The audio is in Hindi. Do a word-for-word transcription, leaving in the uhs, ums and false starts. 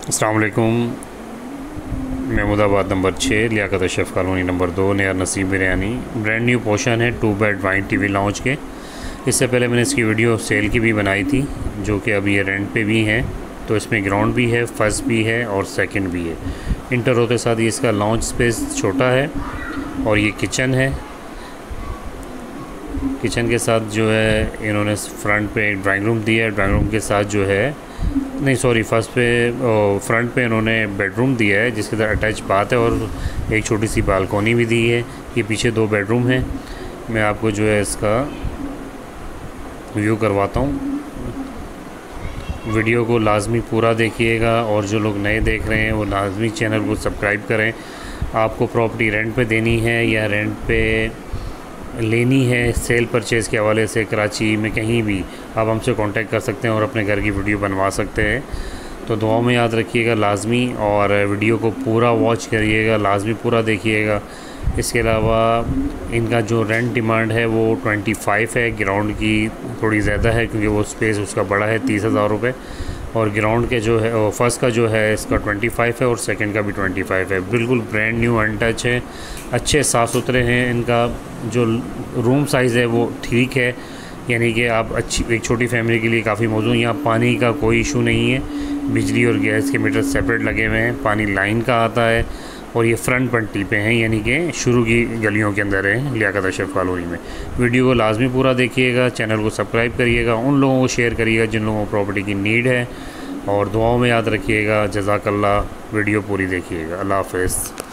अस्सलाम वालेकुम। महमूदाबाद नंबर छः, लियाकत अशरफ कॉलोनी नंबर दो, नया नसीब बिरयानी। ब्रांड न्यू पोर्शन है, two bed wine TV launch के। इससे पहले मैंने इसकी वीडियो सेल की भी बनाई थी, जो कि अभी ये रेंट पे भी है। तो इसमें ग्राउंड भी है, फर्स्ट भी है और सेकंड भी है। इंटर होते साथ ही इसका लॉन्च स्पेस छोटा है और ये किचन है। किचन के साथ जो है इन्होंने फ्रंट पे एक ड्राइंग रूम दिया है। ड्राइंग रूम के साथ जो है नहीं सॉरी फर्स्ट पे फ्रंट पे इन्होंने बेडरूम दिया है, जिसके साथ अटैच बाथ है और एक छोटी सी बालकोनी भी दी है। ये पीछे दो बेडरूम है। मैं आपको जो है इसका व्यू करवाता हूँ। वीडियो को लाजमी पूरा देखिएगा और जो लोग नए देख रहे हैं वो लाजमी चैनल को सब्सक्राइब करें। आपको प्रॉपर्टी रेंट पे देनी है या रेंट पे लेनी है, सेल परचेज़ के हवाले से कराची में कहीं भी आप हमसे कांटेक्ट कर सकते हैं और अपने घर की वीडियो बनवा सकते हैं। तो दुआओं में याद रखिएगा लाजमी, और वीडियो को पूरा वॉच करिएगा, लाजमी पूरा देखिएगा। इसके अलावा इनका जो रेंट डिमांड है वो ट्वेंटी फाइव है। ग्राउंड की थोड़ी ज़्यादा है क्योंकि वो स्पेस उसका बड़ा है, तीस हज़ार रुपये। और ग्राउंड के जो है फर्स्ट का जो है इसका ट्वेंटी फाइव है और सेकंड का भी ट्वेंटी फाइव है। बिल्कुल ब्रांड न्यू अनटच है, अच्छे साफ़ सुथरे हैं। इनका जो रूम साइज़ है वो ठीक है, यानी कि आप अच्छी एक छोटी फैमिली के लिए काफ़ी मौजूद। यहाँ पानी का कोई इशू नहीं है, बिजली और गैस के मीटर सेपरेट लगे हुए हैं, पानी लाइन का आता है। और ये फ्रंट पट्टी पे हैं, यानी कि शुरू की गलियों के अंदर है लियाकत अशरफ कॉलोनी में। वीडियो को लाजमी पूरा देखिएगा, चैनल को सब्सक्राइब करिएगा, उन लोगों को शेयर करिएगा जिन लोगों को प्रॉपर्टी की नीड है, और दुआओं में याद रखिएगा। जज़ाकल्लाह। वीडियो पूरी देखिएगा। अल्लाह हाफ़िज़।